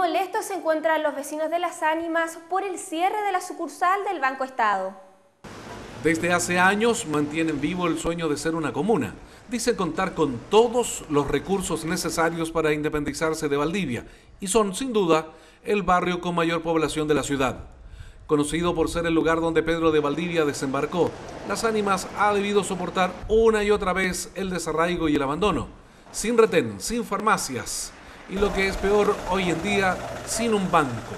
Molestos se encuentran los vecinos de Las Ánimas por el cierre de la sucursal del Banco Estado. Desde hace años mantienen vivo el sueño de ser una comuna. Dicen contar con todos los recursos necesarios para independizarse de Valdivia y son, sin duda, el barrio con mayor población de la ciudad. Conocido por ser el lugar donde Pedro de Valdivia desembarcó, Las Ánimas ha debido soportar una y otra vez el desarraigo y el abandono, sin retén, sin farmacias y lo que es peor hoy en día, sin un banco.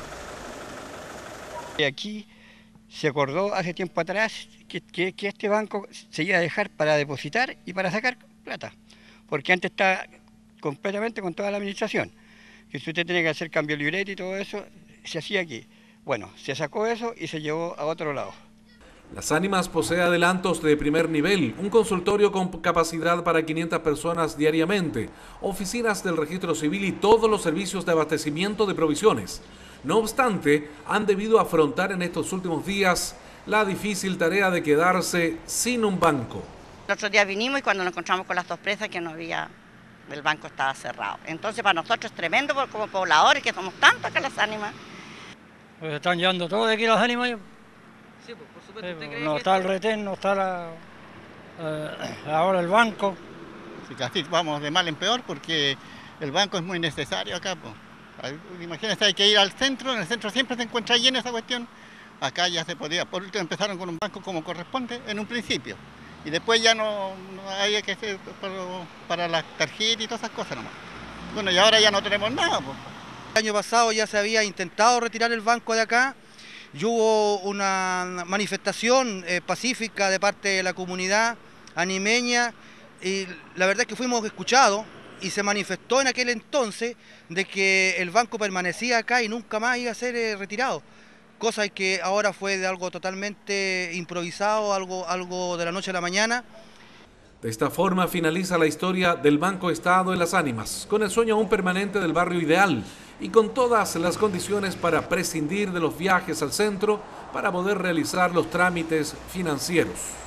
Aquí se acordó hace tiempo atrás que este banco se iba a dejar para depositar y para sacar plata, porque antes estaba completamente con toda la administración, que si usted tenía que hacer cambio de libreta y todo eso, se hacía aquí. Bueno, se sacó eso y se llevó a otro lado. Las Ánimas posee adelantos de primer nivel, un consultorio con capacidad para 500 personas diariamente, oficinas del registro civil y todos los servicios de abastecimiento de provisiones. No obstante, han debido afrontar en estos últimos días la difícil tarea de quedarse sin un banco. El otro día vinimos y cuando nos encontramos con las dos presas que no había, el banco estaba cerrado. Entonces para nosotros es tremendo como pobladores, que somos tantos acá Las Ánimas. Pues están llevando todo de aquí Las Ánimas. Sí, pues, por supuesto. Sí, no está el retén, no está ahora el banco. Sí, casi vamos de mal en peor porque el banco es muy necesario acá. Pues. Imagínense, hay que ir al centro, en el centro siempre se encuentra llena esa cuestión. Acá ya se podía, por último empezaron con un banco como corresponde en un principio. Y después ya no había que hacer para las tarjetas y todas esas cosas nomás. Bueno, y ahora ya no tenemos nada. Pues. El año pasado ya se había intentado retirar el banco de acá y hubo una manifestación pacífica de parte de la comunidad animeña y la verdad es que fuimos escuchados y se manifestó en aquel entonces de que el banco permanecía acá y nunca más iba a ser retirado, cosa que ahora fue de algo totalmente improvisado, algo de la noche a la mañana. De esta forma finaliza la historia del Banco Estado en Las Ánimas, con el sueño aún permanente del barrio ideal y con todas las condiciones para prescindir de los viajes al centro para poder realizar los trámites financieros.